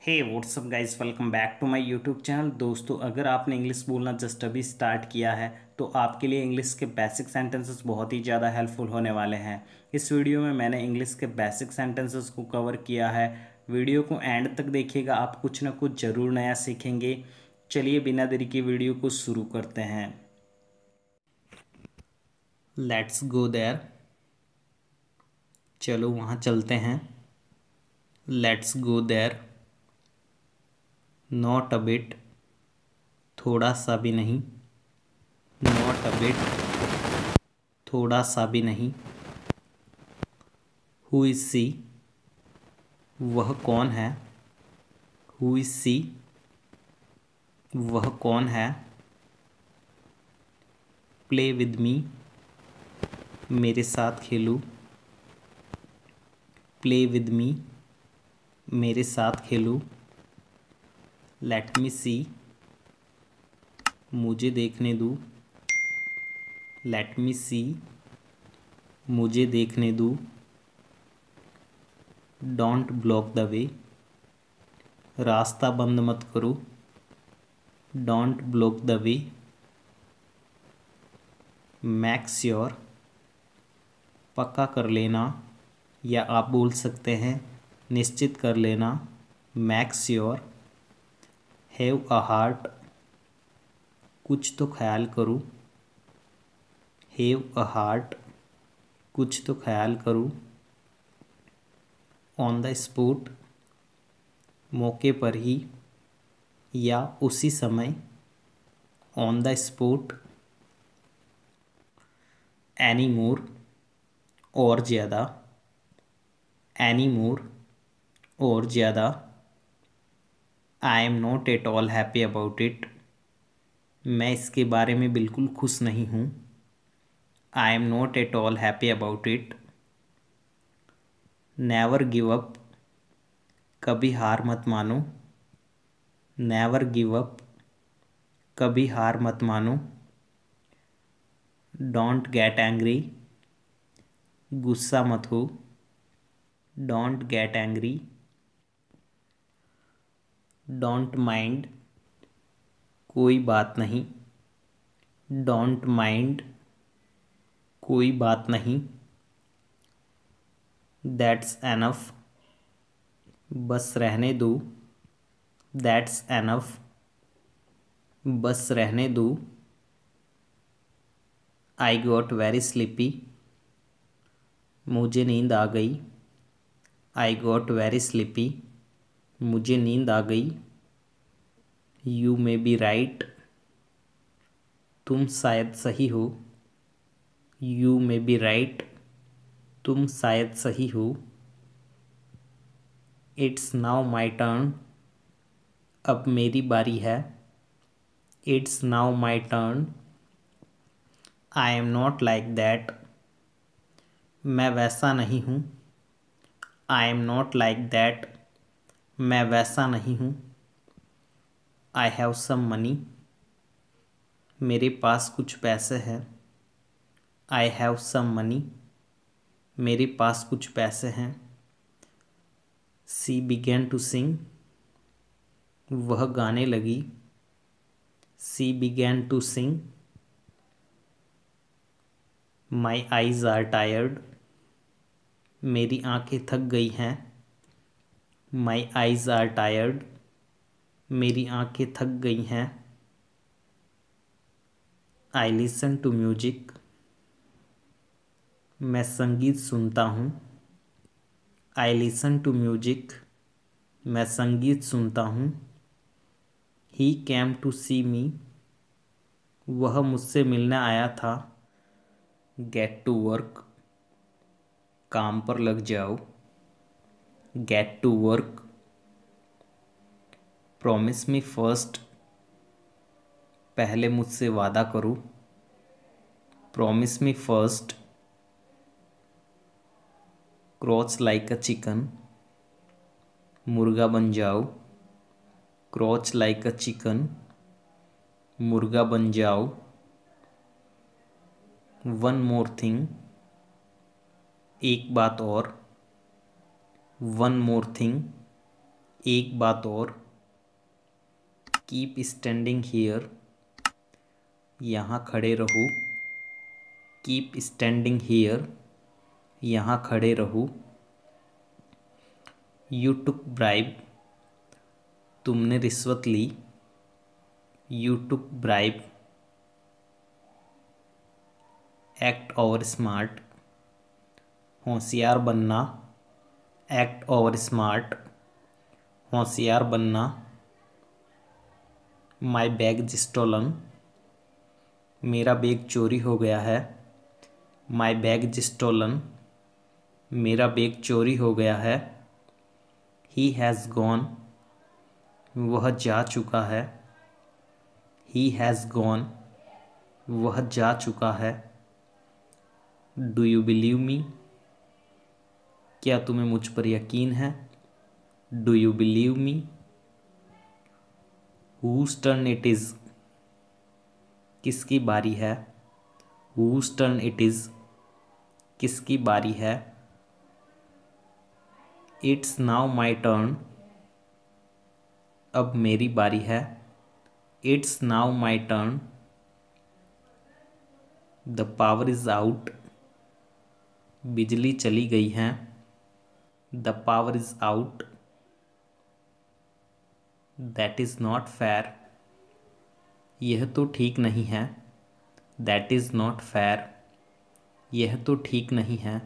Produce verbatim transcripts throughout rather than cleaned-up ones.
Hey what's up guys, welcome back to my YouTube channel. दोस्तों, अगर आपने इंग्लिश बोलना जस्ट अभी स्टार्ट किया है तो आपके लिए इंग्लिश के बेसिक सेंटेंसेस बहुत ही ज़्यादा हेल्पफुल होने वाले हैं। इस वीडियो में मैंने इंग्लिश के बेसिक सेंटेंसेस को कवर किया है। वीडियो को एंड तक देखिएगा, आप कुछ ना कुछ ज़रूर नया सीखेंगे। चलिए बिना देरी की वीडियो को शुरू करते हैं। लेट्स गो देयर, चलो वहाँ चलते हैं। Let's go there. Not a bit, थोड़ा सा भी नहीं। नॉट अ बिट, थोड़ा सा भी नहीं। हु इज सी, वह कौन है। हु इज सी, वह कौन है। प्ले विद मी, मेरे साथ खेलो। प्ले विद मी, मेरे साथ खेलो। लेट मी सी, मुझे देखने दो। लेट मी सी, मुझे देखने दो। डोंट ब्लॉक द वे, रास्ता बंद मत करो। Don't block the way. Make sure, पक्का कर लेना, या आप बोल सकते हैं निश्चित कर लेना। Make sure. Have a heart, कुछ तो ख्याल करो। हैव अ हार्ट, कुछ तो ख्याल करो। ऑन द स्पॉट, मौके पर ही या उसी समय। On the spot. Any more, और ज़्यादा। एनी मोर, और ज़्यादा। I am not at all happy about it, मैं इसके बारे में बिल्कुल खुश नहीं हूँ। I am not at all happy about it. Never give up, कभी हार मत मानो। नेवर गिव अप, कभी हार मत मानो। डोंट गेट एंग्री, गुस्सा मत हो। Don't get angry. Don't mind, कोई बात नहीं। डोंट माइंड, कोई बात नहीं। दैट्स एनफ, बस रहने दो। दैट्स एनफ, बस रहने दो। आई गॉट वेरी स्लीपी, मुझे नींद आ गई। आई गॉट वेरी स्लीपी, मुझे नींद आ गई। यू मे बी राइट, तुम शायद सही हो। यू मे बी राइट, तुम शायद सही हो। इट्स नाउ माई टर्न, अब मेरी बारी है। It's now my turn. I am not like that, मैं वैसा नहीं हूँ। I am not like that, मैं वैसा नहीं हूँ। आई हैव सम मनी, मेरे पास कुछ पैसे हैं। आई हैव सम मनी, मेरे पास कुछ पैसे हैं। सी बिगेन टू सिंग, वह गाने लगी। She began to sing. My eyes are tired, मेरी आंखें थक गई हैं। माई आईज आर टायर्ड, मेरी आंखें थक गई हैं। आई लिसन टू म्यूजिक, मैं संगीत सुनता हूँ। आई लिसन टू म्यूजिक, मैं संगीत सुनता हूँ। ही केम टू सी मी, वह मुझसे मिलने आया था। गेट टू वर्क, काम पर लग जाओ। Get to work. Promise me first, पहले मुझसे वादा करो। Promise me first. Crouch like a chicken, मुर्गा बन जाओ। क्रॉच लाइक अ चिकन, मुर्गा बन जाओ। वन मोर थिंग, एक बात और। वन मोर थिंग, एक बात और, कीप स्टैंडिंग हियर, यहाँ खड़े रहो, कीप स्टैंडिंग हियर, यहाँ खड़े रहो। यू टुक ब्राइब, तुमने रिश्वत ली, you took bribe. Act over smart, होशियार बनना, एक्ट ओवर स्मार्ट, होशियार बनना। माई बैग स्टोलन, मेरा बैग चोरी हो गया है, माई बैग स्टोलन, मेरा बैग चोरी हो गया है। ही हैज़ गॉन, वह जा चुका है, ही हैज़ गॉन, वह जा चुका है। डू यू बिलीव मी, क्या तुम्हें मुझ पर यकीन है, do you believe me. Whose turn it is, किसकी बारी है, हुज टर्न इट इज़, किसकी बारी है। इट्स नाउ माई टर्न, अब मेरी बारी है, it's now my turn. The power is out, बिजली चली गई है, the power is out. That is not fair, यह तो ठीक नहीं है, दैट इज़ नॉट फेयर, यह तो ठीक नहीं है।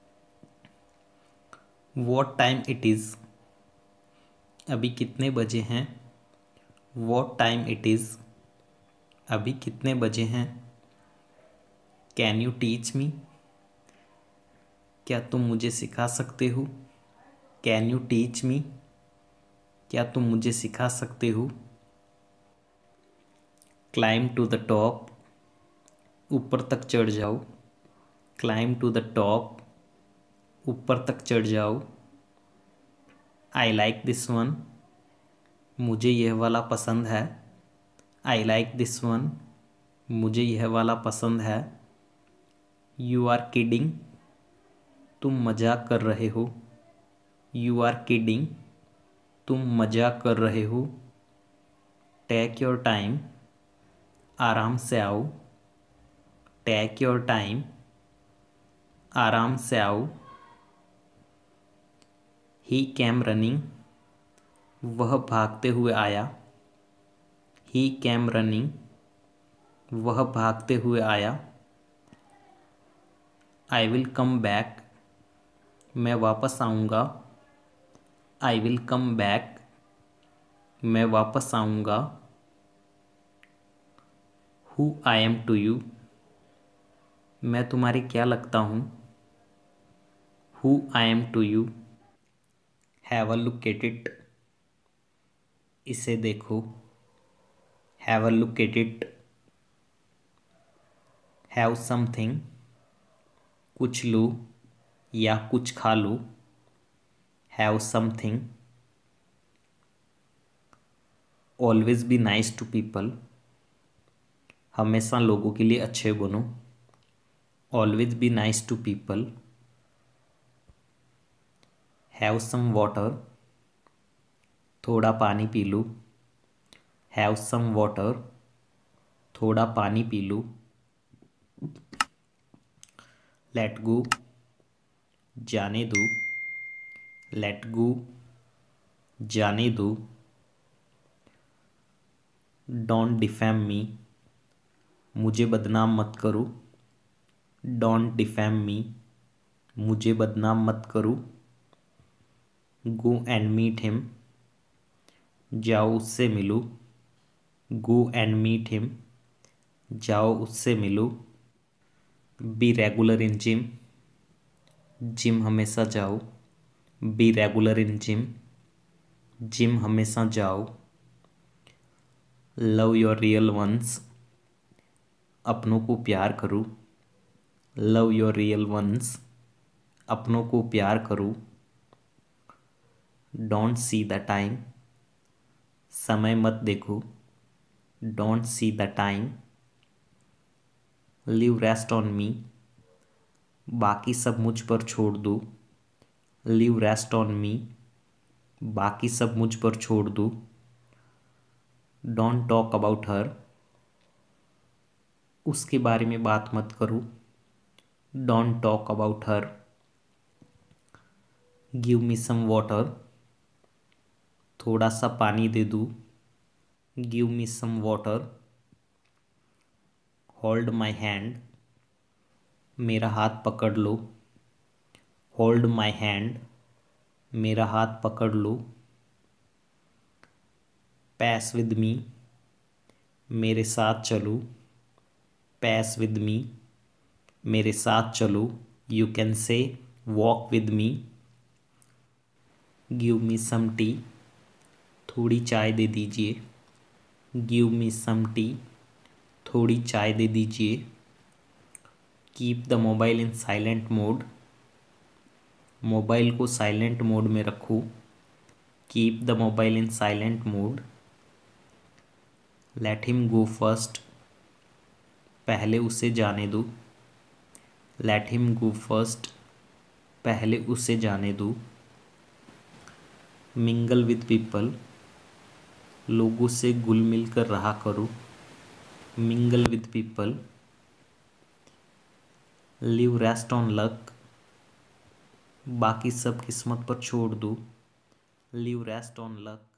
वॉट टाइम इट इज़, अभी कितने बजे हैं, वॉट टाइम इट इज़, अभी कितने बजे हैं। कैन यू टीच मी, क्या तुम मुझे सिखा सकते हो, कैन यू टीच मी, क्या तुम मुझे सिखा सकते हो। क्लाइम टू द टॉप, ऊपर तक चढ़ जाओ, क्लाइम टू द टॉप, ऊपर तक चढ़ जाओ। आई लाइक दिस वन, मुझे यह वाला पसंद है, आई लाइक दिस वन, मुझे यह वाला पसंद है। यू आर किडिंग, तुम मजाक कर रहे हो, यू आर किडिंग, तुम मजाक कर रहे हो। टेक योर टाइम, आराम से आओ, टेक योर टाइम, आराम से आओ। ही कैम रनिंग, वह भागते हुए आया, ही कैम रनिंग, वह भागते हुए आया। आई विल कम बैक, मैं वापस आऊँगा, आई विल कम बैक, मैं वापस आऊँगा। Who I am to you, मैं तुम्हारे क्या लगता हूँ, who I am to you. Have a look at it, इसे देखो, have a look at it. Have something, कुछ लो या कुछ खा लो, have something. Always be nice to people, हमेशा लोगों के लिए अच्छे बनो, always be nice to people. Have some water, थोड़ा पानी पी लो, हैव सम वाटर, थोड़ा पानी पी लो। लेट गो, जाने दो, लेट गो, जाने दो। डोंट डिफेम मी, मुझे बदनाम मत करो, डोंट डिफेम मी, मुझे बदनाम मत करो। गो एंड मीट हिम, जाओ उससे मिलो, गो एंड मीट हिम, जाओ उससे मिलो। Be regular in gym, gym हमेशा जाओ, be regular in gym, gym हमेशा जाओ। लव योर रियल वंस, अपनों को प्यार करो, लव योर रियल वंस, अपनों को प्यार करो। डोंट सी द टाइम, समय मत देखो, don't see the time. Leave rest on me, बाकी सब मुझ पर छोड़ दो, लीव रेस्ट ऑन मी, बाकी सब मुझ पर छोड़ दूँ। डोंट टॉक अबाउट हर, उसके बारे में बात मत करो। Don't talk about her. Give me some water, थोड़ा सा पानी दे दूँ। Give me some water. Hold my hand, मेरा हाथ पकड़ लो। होल्ड माई हैंड, मेरा हाथ पकड़ लो। पैस विद मी, मेरे साथ चलो। पैस विद मी, मेरे साथ चलो। You can say walk with me. Give me some tea, थोड़ी चाय दे दीजिए। गिव मी सम टी, थोड़ी चाय दे दीजिए। Keep the mobile in silent mode, mobile को साइलेंट मोड में रखो। Keep the mobile in silent mode. Let him go first, पहले उसे जाने दो। लेट हिम गो फर्स्ट, पहले उसे जाने दो। मिंगल विद पीपल, लोगों से घुल मिल कर रहा करो। Mingle with people. Leave rest on luck, बाकी सब किस्मत पर छोड़ दो। Leave rest on luck.